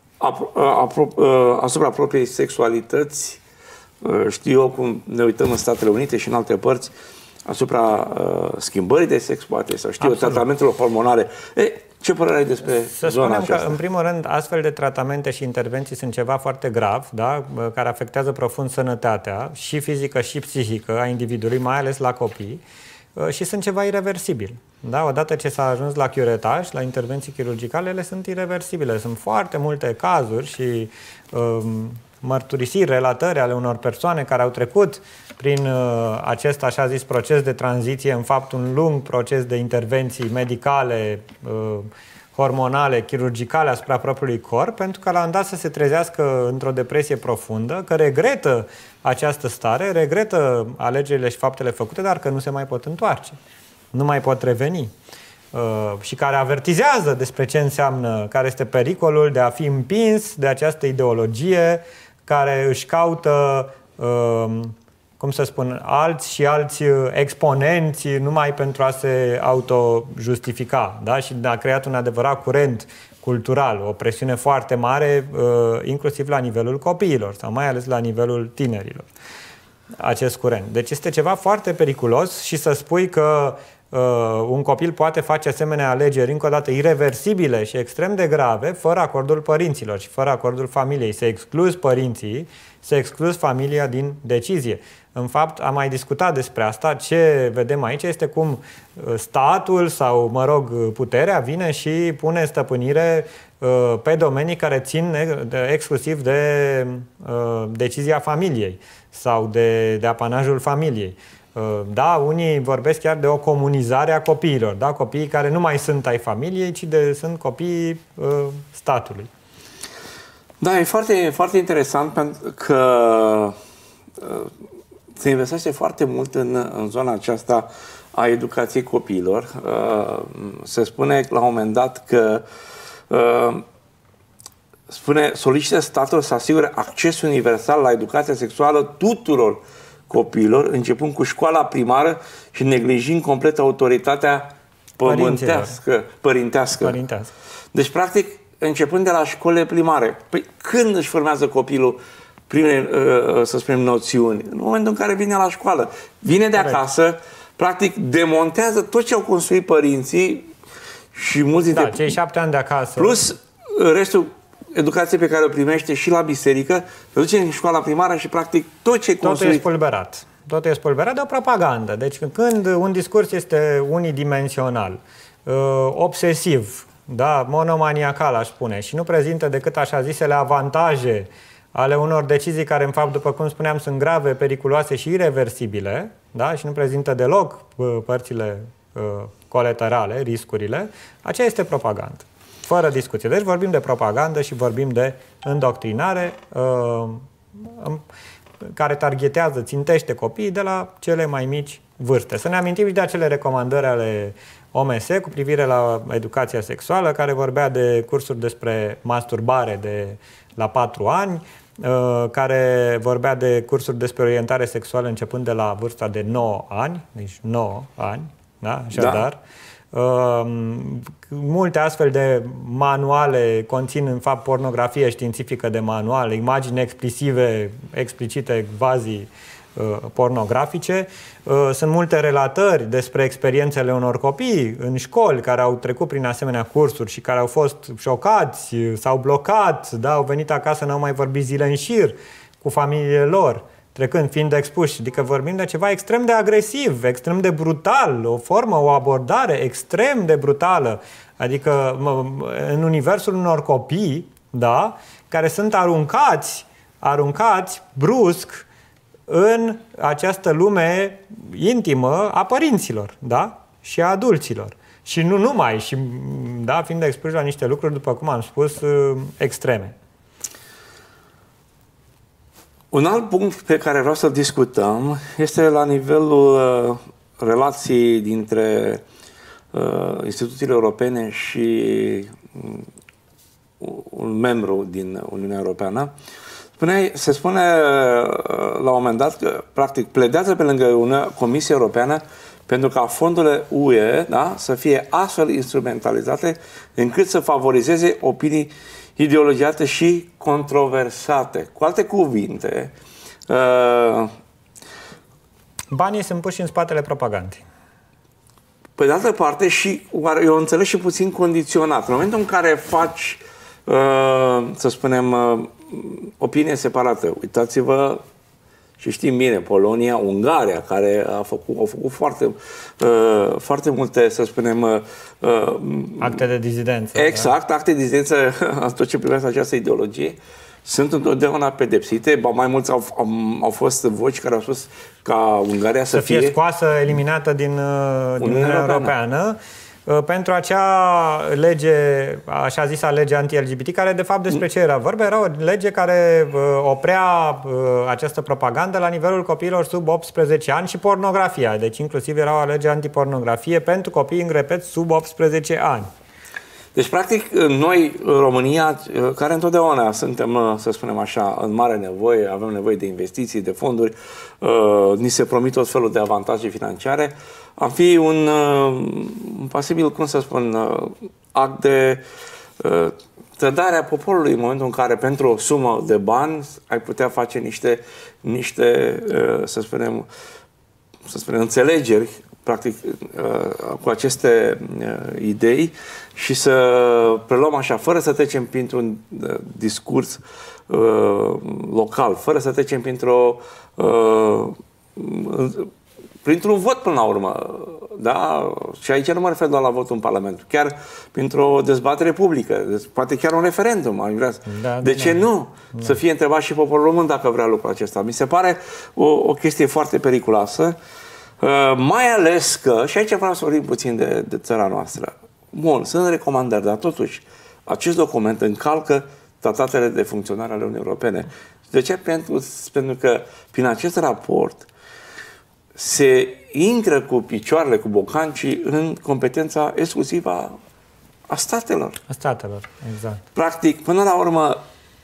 asupra propriei sexualități. Știu eu cum ne uităm în Statele Unite și în alte părți asupra uh, schimbării de sex, poate, sau știu eu, tratamentelor hormonale. E, ce părere ai despre Să zona spunem aceasta? Că, în primul rând, astfel de tratamente și intervenții sunt ceva foarte grav, da? Care afectează profund sănătatea, și fizică și psihică, a individului, mai ales la copii, și sunt ceva irreversibil. Da? Odată ce s-a ajuns la curetaj, la intervenții chirurgicale, ele sunt irreversibile. Sunt foarte multe cazuri și um, mărturisiri, relatări ale unor persoane care au trecut prin uh, acest așa zis proces de tranziție, în fapt un lung proces de intervenții medicale, uh, hormonale, chirurgicale asupra propriului corp, pentru că la un dat să se trezească într-o depresie profundă, că regretă această stare, regretă alegerile și faptele făcute, dar că nu se mai pot întoarce, nu mai pot reveni. Uh, și care avertizează despre ce înseamnă, care este pericolul de a fi împins de această ideologie care își caută, uh, cum să spun, alți și alți exponenți numai pentru a se auto-justifica, da? Și a creat un adevărat curent cultural, o presiune foarte mare, uh, inclusiv la nivelul copiilor sau mai ales la nivelul tinerilor, acest curent. Deci este ceva foarte periculos și să spui că Uh, un copil poate face asemenea alegeri, încă o dată, irreversibile și extrem de grave, fără acordul părinților și fără acordul familiei. Să excluzi părinții, să excluzi familia din decizie. În fapt, am mai discutat despre asta. Ce vedem aici este cum statul sau, mă rog, puterea vine și pune stăpânire uh, pe domenii care țin de, exclusiv de uh, decizia familiei sau de, de apanajul familiei. Da, unii vorbesc chiar de o comunizare a copiilor, da? Copiii care nu mai sunt ai familiei, ci de, sunt copiii uh, statului. Da, e foarte, foarte interesant pentru că uh, se investește foarte mult în, în zona aceasta a educației copiilor. Uh, se spune la un moment dat că uh, spune, solicită statul să asigure acces universal la educația sexuală tuturor copiilor, începând cu școala primară și neglijind complet autoritatea pământească, părintească. Părintească. Deci, practic, începând de la școlile primare. Păi, când își formează copilul primele, să spunem, noțiuni? În momentul în care vine la școală. Vine de acasă, practic, demontează tot ce au construit părinții și mulți dintre... Da, cei șapte ani de acasă. Plus restul educație pe care o primește și la biserică, se duce în școala primară și practic tot ce construit... Totul e spulberat. Totul e spulberat de o propagandă. Deci când un discurs este unidimensional, obsesiv, da, monomaniacal, aș spune, și nu prezintă decât așa zisele avantaje ale unor decizii care, în fapt, după cum spuneam, sunt grave, periculoase și irreversibile, da, și nu prezintă deloc părțile colaterale, riscurile, aceea este propagandă. Fără discuție. Deci vorbim de propagandă și vorbim de îndoctrinare uh, care targetează, țintește copiii de la cele mai mici vârste. Să ne amintim și de acele recomandări ale O M S cu privire la educația sexuală, care vorbea de cursuri despre masturbare de la patru ani, uh, care vorbea de cursuri despre orientare sexuală începând de la vârsta de nouă ani, deci nouă ani, da? Așadar, da. Uh, multe astfel de manuale conțin în fapt pornografie științifică de manual, imagini explicive, explicite, quasi pornografice. Sunt multe relatări despre experiențele unor copii în școli care au trecut prin asemenea cursuri și care au fost șocați, s-au blocat, da, au venit acasă, n-au mai vorbit zile în șir cu familiile lor, trecând, fiind expuși. Adică vorbim de ceva extrem de agresiv, extrem de brutal, o formă, o abordare extrem de brutală. Adică în universul unor copii, da, care sunt aruncați, aruncați brusc în această lume intimă a părinților, da, și a adulților. Și nu numai, și, da, fiind expuși la niște lucruri, după cum am spus, extreme. Un alt punct pe care vreau să discutăm este la nivelul uh, relației dintre uh, instituțiile europene și uh, un membru din Uniunea Europeană. Spune, se spune uh, la un moment dat că, practic, pledează pe lângă Uniunea Comisia Europeană pentru ca fondurile U E, da, să fie astfel instrumentalizate încât să favorizeze opinii ideologizate și controversate. Cu alte cuvinte, uh, banii sunt puși în spatele propagandei. Pe de altă parte, și eu înțeleg și puțin condiționat. În momentul în care faci, uh, să spunem, uh, opinie separată, uitați-vă, și știm bine, Polonia, Ungaria, care a făcut, au făcut foarte, uh, foarte multe, să spunem... Uh, acte de dizidență. Exact, da? Acte de dizidență, tot ce privește această ideologie, sunt întotdeauna pedepsite. Ba mai mulți au, au, au fost voci care au spus ca Ungaria să, să fie... fie scoasă, eliminată din, din Uniunea Europeană. Europeană. Pentru acea lege, așa zisa lege anti-L G B T, care de fapt despre ce era vorba? Era o lege care uh, oprea uh, această propagandă la nivelul copiilor sub optsprezece ani și pornografia. Deci inclusiv era o lege antipornografie pentru copii, în repet, sub optsprezece ani. Deci, practic, noi, România, care întotdeauna suntem, să spunem așa, în mare nevoie, avem nevoie de investiții, de fonduri, uh, ni se promit tot felul de avantaje financiare, am fi un, un posibil, cum să spun, act de uh, trădare a poporului în momentul în care pentru o sumă de bani ai putea face niște, niște uh, să spunem, să spunem, înțelegeri, practic, uh, cu aceste uh, idei și să preluăm așa, fără să trecem printr-un uh, discurs uh, local, fără să trecem printr-o uh, printr-un vot până la urmă, da? Și aici nu mă refer doar la votul în Parlament, chiar printr-o dezbatere publică, poate chiar un referendum, aș vrea. Da, de ce da. nu? Da. Să fie întrebat și poporul român dacă vrea lucrul acesta. Mi se pare o, o chestie foarte periculoasă, uh, mai ales că, și aici vreau să vorbim puțin de, de țara noastră. Bun, sunt recomandări, dar totuși acest document încalcă tratatele de funcționare ale Uniunii Europene. De ce? Pentru, pentru că prin acest raport se intră cu picioarele, cu bocancii în competența exclusivă a, a statelor. A statelor, exact. Practic, până la urmă,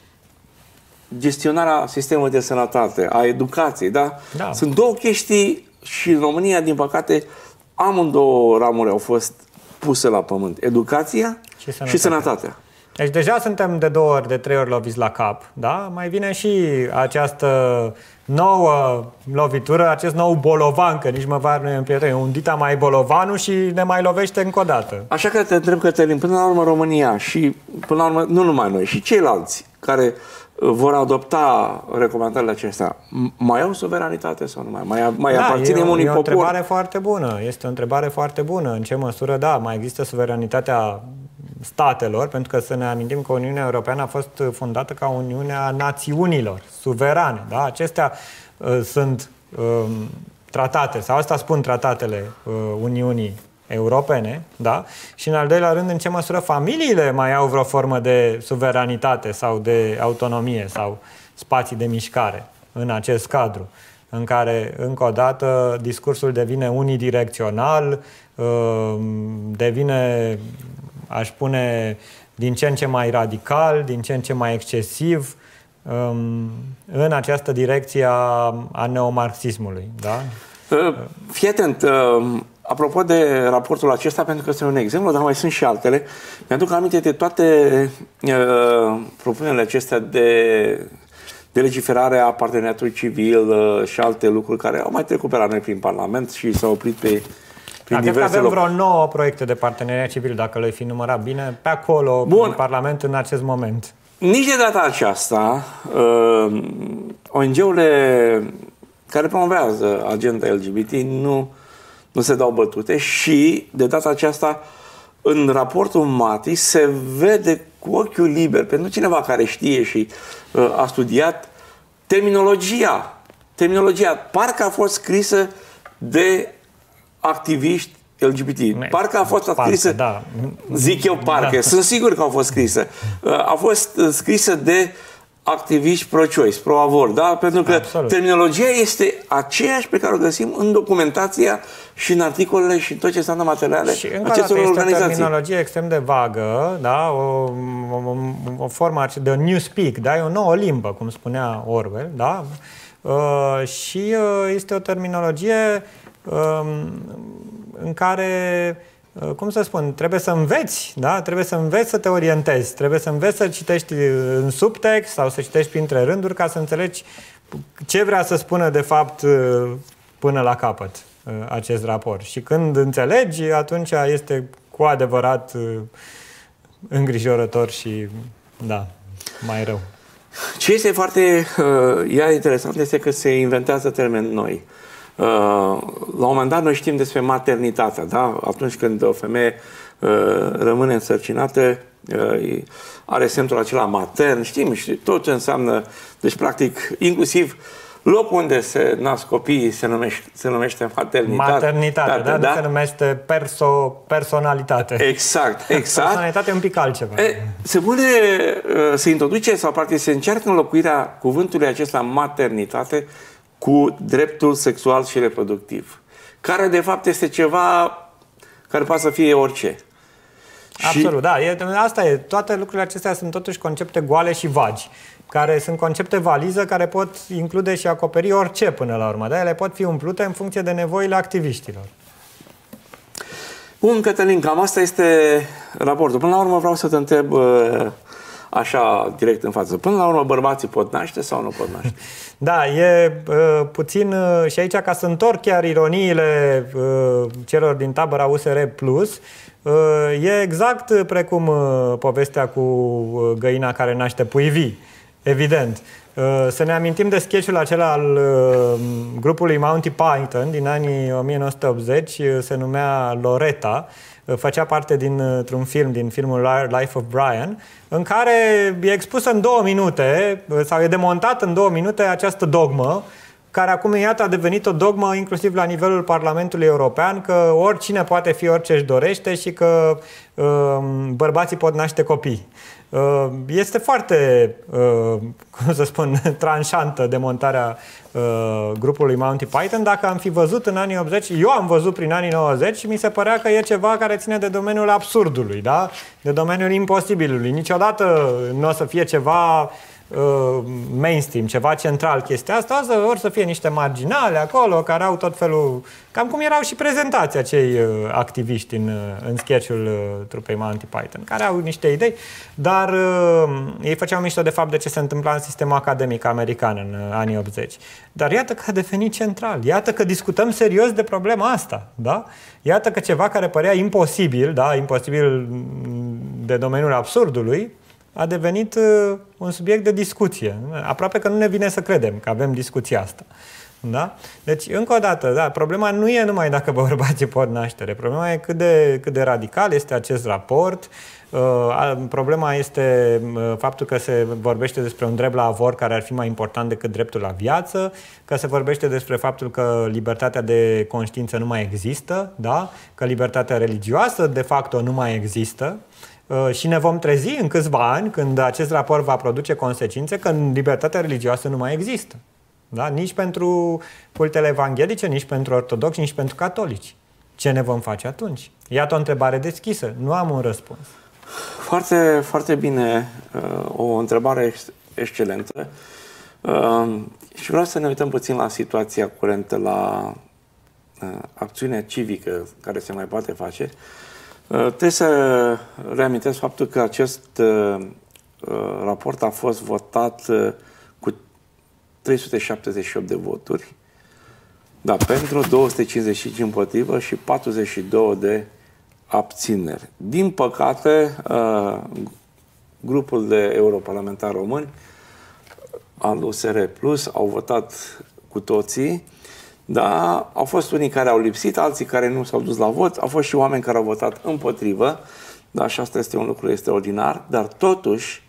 gestionarea sistemului de sănătate, a educației, da? da? Sunt două chestii și în România, din păcate, amândouă ramuri au fost puse la pământ. Educația și sănătatea. Și sănătatea. Deci deja suntem de două ori, de trei ori loviți la cap, da? Mai vine și această nouă lovitură, acest nou bolovan, că nici măcar nu e un prieten, e un dita mai bolovanul și ne mai lovește încă o dată. Așa că te întreb, Cătălin, până la urmă România și până la urmă, nu numai noi, și ceilalți care vor adopta recomandările acestea, mai au suveranitate sau nu mai? Mai, mai da, aparținem unui popor? E o întrebare foarte bună. Este o întrebare foarte bună. În ce măsură, da, mai există suveranitatea statelor, pentru că să ne amintim că Uniunea Europeană a fost fondată ca Uniunea Națiunilor, suverane. Da? Acestea uh, sunt uh, tratate, sau asta spun tratatele uh, Uniunii Europene, da? Și în al doilea rând, în ce măsură familiile mai au vreo formă de suveranitate sau de autonomie sau spații de mișcare în acest cadru, în care, încă o dată, discursul devine unidirecțional, devine, aș spune, din ce în ce mai radical, din ce în ce mai excesiv, în această direcție a, a neomarxismului, da? Fii atent, apropo de raportul acesta, pentru că este un exemplu, dar mai sunt și altele, mi-aduc aminte de toate uh, propunerile acestea de, de legiferare a parteneriatului civil și alte lucruri care au mai trecut pe la noi prin Parlament și s-au oprit pe prin Cred că avem loc. vreo nouă proiecte de parteneriat civil, dacă le-ai fi numărat bine, pe acolo, Bun. în Parlament, în acest moment. Nici de data aceasta, uh, O N G-urile care promovează agenda L G B T nu, nu se dau bătute și de data aceasta în raportul Mati se vede cu ochiul liber pentru cineva care știe și uh, a studiat terminologia. Terminologia parcă a fost scrisă de activiști L G B T. Parcă a fost scrisă, da. zic eu parcă, da. Sunt sigur că a fost scrisă. A fost scrisă de activiști pro-choice, pro-avort, da? Pentru că Absolut. terminologia este aceeași pe care o găsim în documentația și în articolele și în tot ce înseamnă materiale și încă acestor este organizații. o terminologie extrem de vagă, da? o, o, o formă de newspeak, da? E o nouă limbă, cum spunea Orwell, da? Uh, și uh, este o terminologie uh, în care, cum să spun, trebuie să înveți, da? Trebuie să înveți să te orientezi, trebuie să înveți să citești în subtext sau să citești printre rânduri ca să înțelegi ce vrea să spună de fapt până la capăt acest raport. Și când înțelegi, atunci este cu adevărat îngrijorător și, da, mai rău. Ce este foarte uh, iar interesant este că se inventează termeni noi. Uh, la un moment dat noi știm despre maternitate, da? Atunci când o femeie uh, rămâne însărcinată, uh, are semnul acela matern, știm și tot ce înseamnă, deci practic inclusiv locul unde se nasc copiii se numește, se numește maternitate. Maternitate, da? da? Se numește perso, personalitate. Exact, exact. Personalitate e un pic altceva. E, se pune, se introduce sau practic se încearcă înlocuirea cuvântului acesta maternitate cu dreptul sexual și reproductiv, care de fapt este ceva care poate să fie orice. Absolut, și... da. E, asta e. Toate lucrurile acestea sunt totuși concepte goale și vagi, care sunt concepte valiză, care pot include și acoperi orice până la urmă. Da? Ele pot fi umplute în funcție de nevoile activiștilor. Bun, Cătălin, cam asta este raportul. Până la urmă vreau să te întreb așa, direct în față. Până la urmă, bărbații pot naște sau nu pot naște? Da, e uh, puțin uh, și aici, ca să întorc chiar ironiile uh, celor din tabăra U S R Plus, uh, e exact precum uh, povestea cu uh, găina care naște pui vii. Evident. Uh, să ne amintim de sketch-ul acela al uh, grupului Monty Python din anii o mie nouă sute optzeci, uh, se numea Loretta, făcea parte dintr-un film, din filmul Life of Brian, în care e expusă în două minute, sau e demontată în două minute această dogmă, care acum, iată, a devenit o dogmă inclusiv la nivelul Parlamentului European, că oricine poate fi orice își dorește și că uh, bărbații pot naște copii. Uh, este foarte, uh, cum să spun, tranșantă demontarea uh, grupului Monty Python. Dacă am fi văzut în anii optzeci, eu am văzut prin anii nouăzeci și mi se părea că e ceva care ține de domeniul absurdului, da? De domeniul imposibilului. Niciodată nu o să fie ceva mainstream, ceva central chestia asta, o să, or să fie niște marginale acolo, care au tot felul, cam cum erau și prezentații acei uh, activiști în, uh, în sketch-ul uh, trupei Monty Python, care au niște idei, dar uh, ei făceau mișto de fapt de ce se întâmpla în sistemul academic american în uh, anii optzeci. Dar iată că a devenit central, iată că discutăm serios de problema asta, da? Iată că ceva care părea imposibil, da, imposibil de domeniul absurdului, a devenit uh, un subiect de discuție. Aproape că nu ne vine să credem că avem discuția asta. Da? Deci, încă o dată, da, problema nu e numai dacă bărbații pot naștere. Problema e cât de, cât de radical este acest raport. Uh, problema este uh, faptul că se vorbește despre un drept la avort care ar fi mai important decât dreptul la viață, că se vorbește despre faptul că libertatea de conștiință nu mai există, da? Că libertatea religioasă de facto nu mai există. Uh, și ne vom trezi în câțiva ani, când acest raport va produce consecințe, că libertatea religioasă nu mai există. Da? Nici pentru cultele evanghelice, nici pentru ortodoxi, nici pentru catolici. Ce ne vom face atunci? Iată o întrebare deschisă. Nu am un răspuns. Foarte, foarte bine. O întrebare excelentă. Și vreau să ne uităm puțin la situația curentă, la acțiunea civică care se mai poate face. Trebuie să reamintesc faptul că acest raport a fost votat cu trei sute șaptezeci și opt de voturi, da, pentru, două sute cincizeci și cinci împotrivă și patruzeci și două de abțineri. Din păcate, grupul de europarlamentari români al U S R Plus au votat cu toții, dar au fost unii care au lipsit, alții care nu s-au dus la vot, au fost și oameni care au votat împotrivă, da, și asta este un lucru extraordinar, dar totuși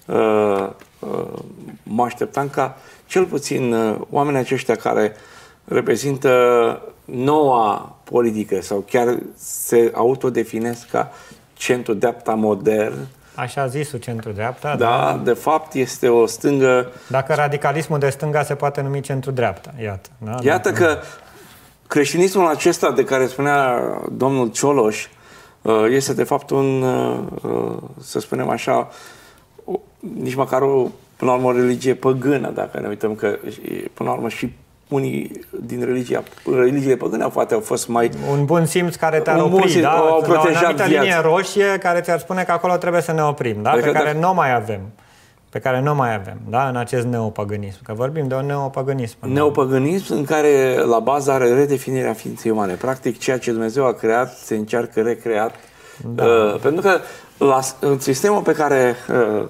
mă așteptam ca cel puțin oamenii aceștia care reprezintă noua politică sau chiar se autodefinesc ca centru-dreapta modern. Așa zisul centru-dreapta. Da, da, de fapt este o stângă... Dacă radicalismul de stânga se poate numi centru-dreapta, iată. Da? Iată că creștinismul acesta de care spunea domnul Cioloș este de fapt un, să spunem așa, nici măcar o, până la urmă, o religie păgână, dacă ne uităm că, până la urmă, și unii din religia, religiile păgâne poate au fost mai... Un bun simț care te-ar opri, da? Au protejat o anumită viața. linie roșie care ți-ar spune că acolo trebuie să ne oprim, da? Pe Adică care dacă... nu mai avem. Pe care nu mai avem, da? În acest neopăgânism. Că vorbim de un neopăgânism. Neopăgânism în care la bază are redefinirea ființei umane. Practic, ceea ce Dumnezeu a creat se încearcă recreat. Da. Uh, pentru că la, în sistemul pe care uh,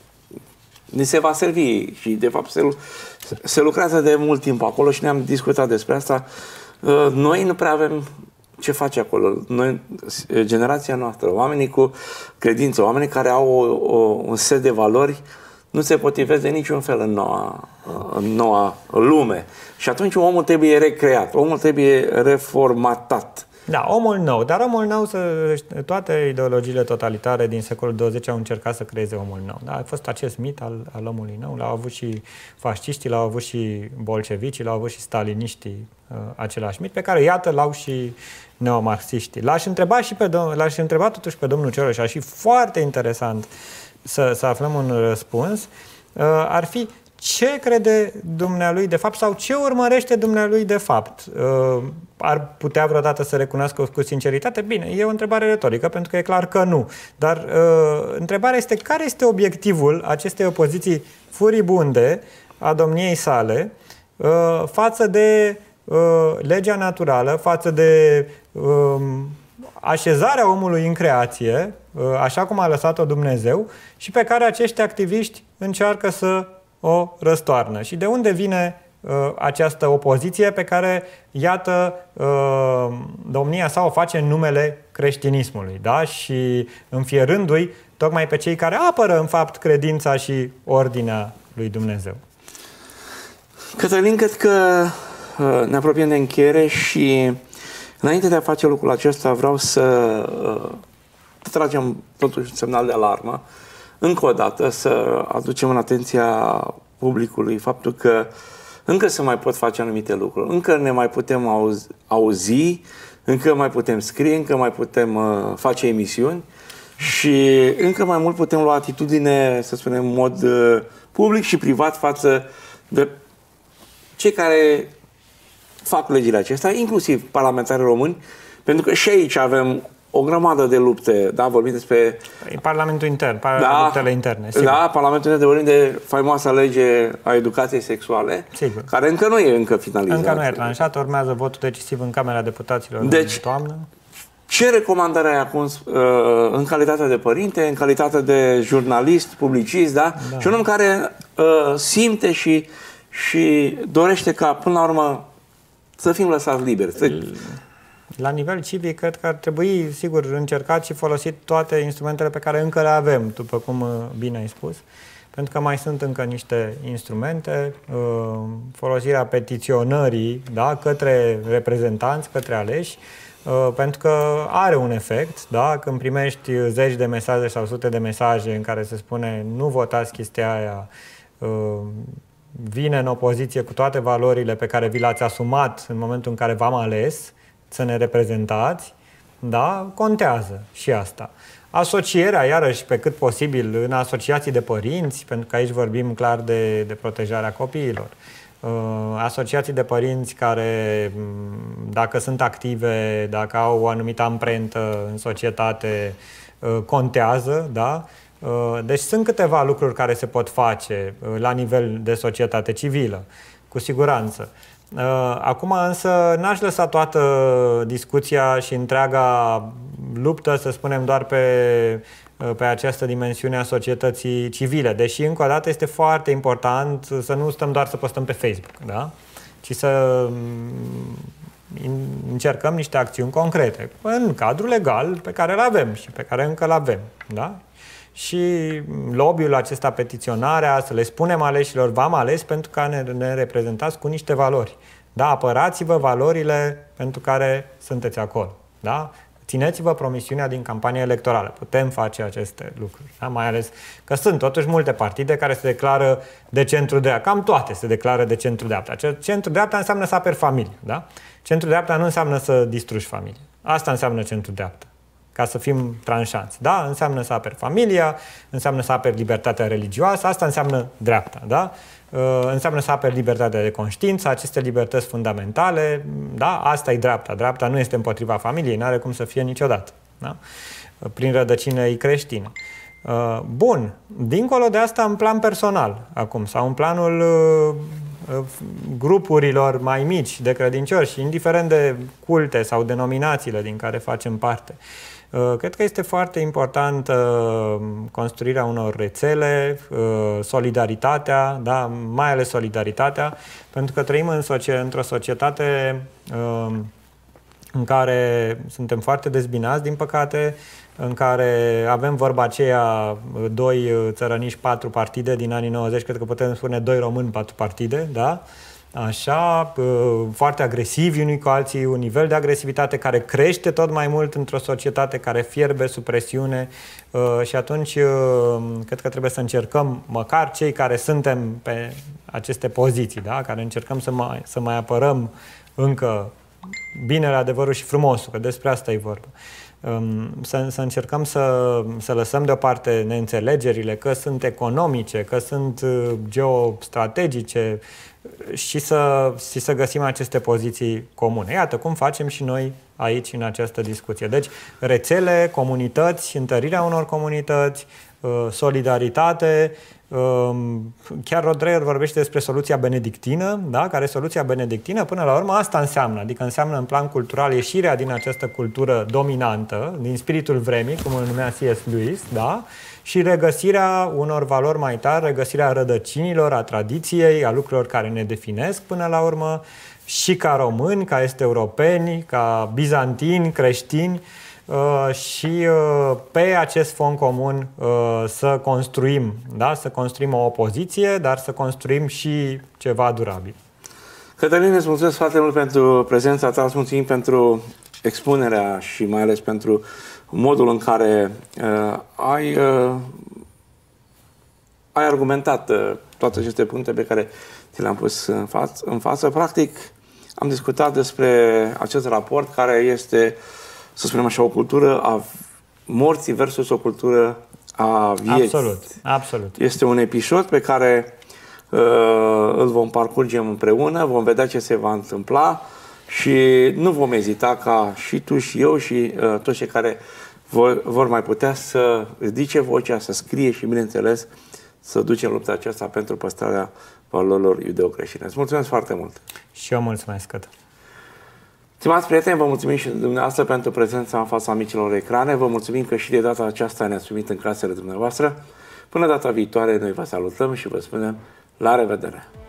ni se va servi și de fapt se, se lucrează de mult timp acolo și ne-am discutat despre asta, uh, noi nu prea avem ce face acolo. Noi, generația noastră, oamenii cu credință, oamenii care au o, o, un set de valori, nu se potrivesc de niciun fel în noua, în noua lume. Și atunci omul trebuie recreat, omul trebuie reformatat. Da, omul nou. Dar omul nou, toate ideologiile totalitare din secolul douăzeci au încercat să creeze omul nou. Da? A fost acest mit al, al omului nou. L-au avut și fasciștii, l-au avut și bolșevicii, l-au avut și staliniștii, uh, același mit, pe care, iată, l-au și neomarxiștii. L-aș întreba, și pe dom- l-aș întreba totuși pe domnul Cioloș, și foarte interesant să, să aflăm un răspuns, uh, ar fi: ce crede dumnealui de fapt sau ce urmărește dumnealui de fapt? Uh, ar putea vreodată să recunoască cu sinceritate? Bine, e o întrebare retorică, pentru că e clar că nu. Dar uh, întrebarea este: care este obiectivul acestei opoziții furibunde a domniei sale uh, față de uh, legea naturală, față de uh, așezarea omului în creație, uh, așa cum a lăsat-o Dumnezeu, și pe care acești activiști încearcă să o răstoarnă? Și de unde vine uh, această opoziție pe care, iată, uh, domnia sa o face în numele creștinismului, da? Și înfierându-i tocmai pe cei care apără, în fapt, credința și ordinea lui Dumnezeu. Cătălin, cred că uh, ne apropiem de încheiere și înainte de a face lucrul acesta vreau să uh, tragem totuși un semnal de alarmă. Încă o dată să aducem în atenția publicului faptul că încă se mai pot face anumite lucruri, încă ne mai putem auzi, auzi încă mai putem scrie, încă mai putem uh, face emisiuni și încă mai mult putem lua atitudine, să spunem, în mod uh, public și privat față de cei care fac legile acestea, inclusiv parlamentarii români, pentru că și aici avem o grămadă de lupte, da, vorbim despre... Parlamentul intern, par da, luptele interne, sigur. Da, Parlamentul intern, de vorbim de faimoasa lege a educației sexuale, sigur, care încă nu e încă finalizată. Încă nu e tranșat, urmează votul decisiv în Camera Deputaților deci, în toamnă. Ce recomandare ai acum în calitate de părinte, în calitate de jurnalist, publicist, da? Da. Și un om care uh, simte și, și dorește ca, până la urmă, să fim lăsați liberi. Să... La nivel civic, cred că ar trebui, sigur, încercat și folosit toate instrumentele pe care încă le avem, după cum bine ai spus, pentru că mai sunt încă niște instrumente, folosirea petiționării, da, către reprezentanți, către aleși, pentru că are un efect, da, când primești zeci de mesaje sau sute de mesaje în care se spune nu votați chestia aia, vine în opoziție cu toate valorile pe care vi le-ați asumat în momentul în care v-am ales să ne reprezentați, da, contează și asta. Asocierea, iarăși, pe cât posibil, în asociații de părinți, pentru că aici vorbim clar de, de protejarea copiilor. Asociații de părinți care, dacă sunt active, dacă au o anumită amprentă în societate, contează, da? Deci sunt câteva lucruri care se pot face la nivel de societate civilă, cu siguranță. Acum însă n-aș lăsa toată discuția și întreaga luptă, să spunem, doar pe, pe această dimensiune a societății civile. Deși, încă o dată, este foarte important să nu stăm doar să postăm pe Facebook, da? Ci să încercăm niște acțiuni concrete în cadrul legal pe care îl avem și pe care încă îl avem, da? Și lobby-ul acesta, petiționarea, să le spunem aleșilor, v-am ales pentru că ne, ne reprezentați cu niște valori. Da, apărați-vă valorile pentru care sunteți acolo. Da? Țineți-vă promisiunea din campania electorală. Putem face aceste lucruri. Da? Mai ales că sunt totuși multe partide care se declară de centru-dreapta. Cam toate se declară de centru-dreapta. Centru-dreapta înseamnă să aperi familie. Da? Centru-dreapta nu înseamnă să distrugi familie. Asta înseamnă centru-dreapta. Ca să fim tranșanți. Da? Înseamnă să aperi familia, înseamnă să aperi libertatea religioasă, asta înseamnă dreapta. Da? Înseamnă să aperi libertatea de conștiință, aceste libertăți fundamentale, da? Asta e dreapta. Dreapta nu este împotriva familiei, nu are cum să fie niciodată. Da? Prin rădăcină creștine. Bun, dincolo de asta în plan personal acum, sau în planul grupurilor mai mici de credincioși, indiferent de culte sau denominațiile din care facem parte. Cred că este foarte important construirea unor rețele, solidaritatea, da, mai ales solidaritatea, pentru că trăim în într-o societate în care suntem foarte dezbinați, din păcate, în care avem vorba aceea doi țărăniși, patru partide din anii nouăzeci, cred că putem spune doi români, patru partide, da? Așa, foarte agresivi unii cu alții, un nivel de agresivitate care crește tot mai mult într-o societate care fierbe sub presiune și atunci cred că trebuie să încercăm, măcar cei care suntem pe aceste poziții, da? Care încercăm să mai, să mai apărăm încă binele, adevărul și frumosul, că despre asta e vorba. Să, să încercăm să, să lăsăm deoparte neînțelegerile, că sunt economice, că sunt geostrategice și să, și să găsim aceste poziții comune. Iată cum facem și noi aici în această discuție. Deci rețele, comunități, întărirea unor comunități, solidaritate. Chiar Rodriguez vorbește despre soluția benedictină, da? Care soluția benedictină, până la urmă, asta înseamnă. Adică înseamnă în plan cultural ieșirea din această cultură dominantă, din spiritul vremii, cum îl numea C S Lewis, da? Și regăsirea unor valori mai tari, regăsirea rădăcinilor, a tradiției, a lucrurilor care ne definesc până la urmă, și ca români, ca est-europeni, ca bizantini, creștini, Uh, și uh, pe acest fond comun uh, să construim, da? Să construim o opoziție, dar să construim și ceva durabil. Cătălin, îți mulțumesc foarte mult pentru prezența ta, îți mulțumim pentru expunerea și mai ales pentru modul în care uh, ai, uh, ai argumentat uh, toate aceste puncte pe care ți le-am pus în, fa în față. Practic, am discutat despre acest raport care este, să spunem așa, o cultură a morții versus o cultură a vieții. Absolut, absolut. Este un episod pe care uh, îl vom parcurge împreună, vom vedea ce se va întâmpla și nu vom ezita ca și tu și eu și uh, toți cei care vor, vor mai putea să ridice vocea, să scrie și, bineînțeles, să ducem lupta aceasta pentru păstrarea valorilor iudeo-creștine. Îți mulțumesc foarte mult! Și eu mulțumesc, Cătă. Stimați prieteni, vă mulțumim și dumneavoastră pentru prezența în fața micilor ecrane. Vă mulțumim că și de data aceasta ne-ați primit în casele dumneavoastră. Până data viitoare, noi vă salutăm și vă spunem la revedere!